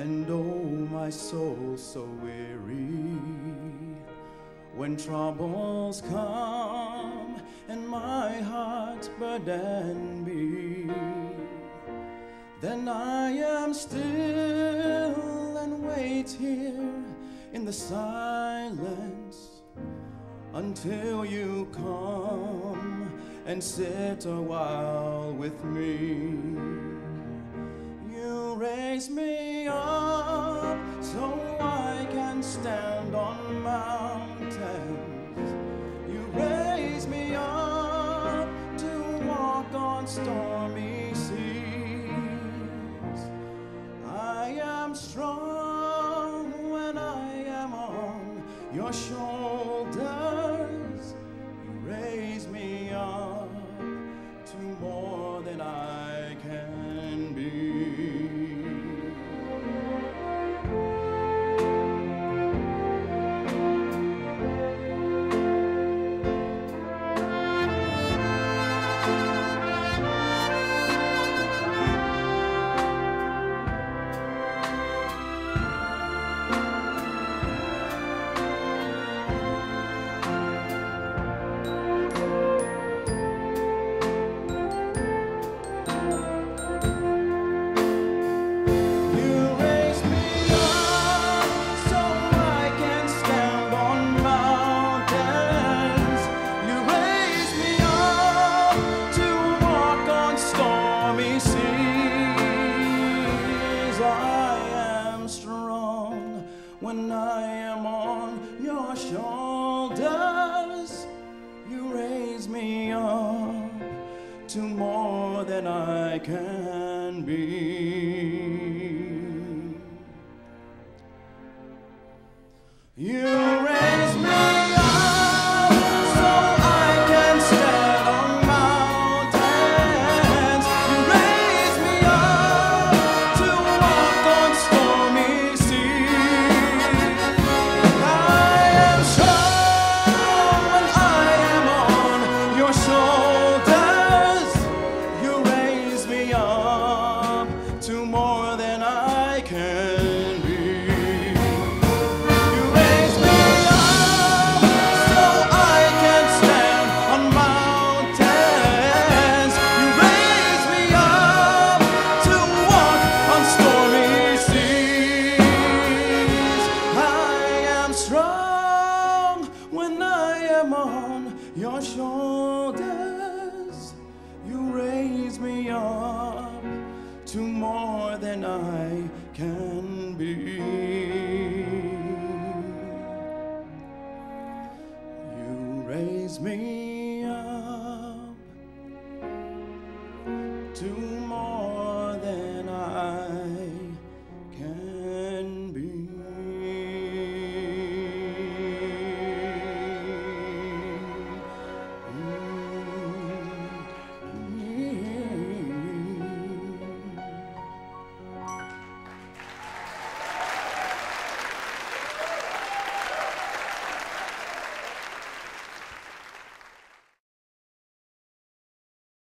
And oh, my soul so weary, when troubles come and my heart burden me, then I am still and wait here in the silence until you come and sit a while with me. You raise me up so I can stand on mountains. You raise me up to walk on stormy seas. I am strong when I am on your shoulders. You raise me up to more than I can be. When I am on your shoulders, you raise me up to more than I can be. You raise me up so I can stand on mountains. You raise me up to walk on stormy seas. I am strong when I am on your shoulders. You raise me up to more than I can be. You raise me up so I can stand on mountains. You raise me up to walk on stormy seas. I am strong when I am on your shoulders. You raise me up to more than I can be. You raise me